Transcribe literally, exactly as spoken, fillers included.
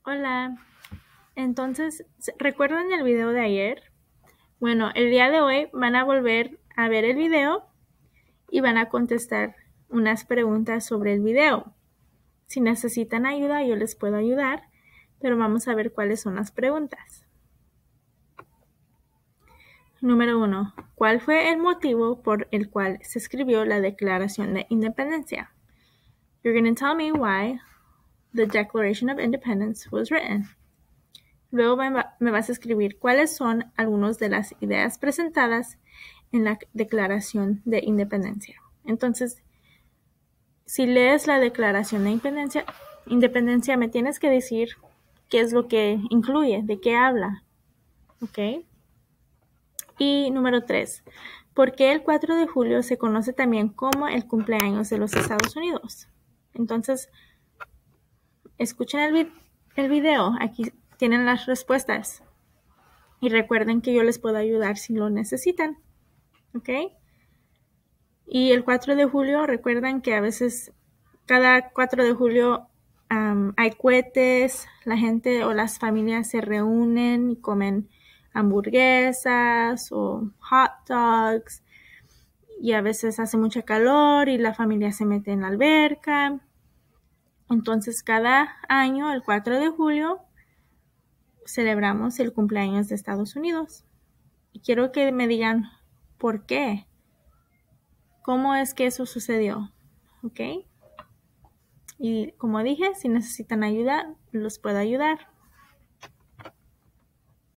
Hola, entonces, ¿se- ¿recuerdan el video de ayer? Bueno, el día de hoy van a volver a ver el video y van a contestar unas preguntas sobre el video. Si necesitan ayuda, yo les puedo ayudar, pero vamos a ver cuáles son las preguntas. Número uno, ¿cuál fue el motivo por el cual se escribió la Declaración de Independencia? You're going to tell me why the Declaration of Independence was written. Luego me vas a escribir cuáles son algunas de las ideas presentadas en la Declaración de Independencia. Entonces, si lees la Declaración de Independencia, Independencia me tienes que decir qué es lo que incluye, de qué habla. ¿Ok? Y número tres, ¿por qué el cuatro de julio se conoce también como el cumpleaños de los Estados Unidos? Entonces, escuchen el, el video, aquí tienen las respuestas. Y recuerden que yo les puedo ayudar si lo necesitan. ¿Ok? Y el cuatro de julio, recuerden que a veces cada cuatro de julio um, hay cohetes, la gente o las familias se reúnen y comen hamburguesas o hot dogs. Y a veces hace mucha calor y la familia se mete en la alberca. Entonces cada año, el cuatro de julio, celebramos el cumpleaños de Estados Unidos. Y quiero que me digan por qué. ¿Cómo es que eso sucedió? ¿Ok? Y como dije, si necesitan ayuda, los puedo ayudar.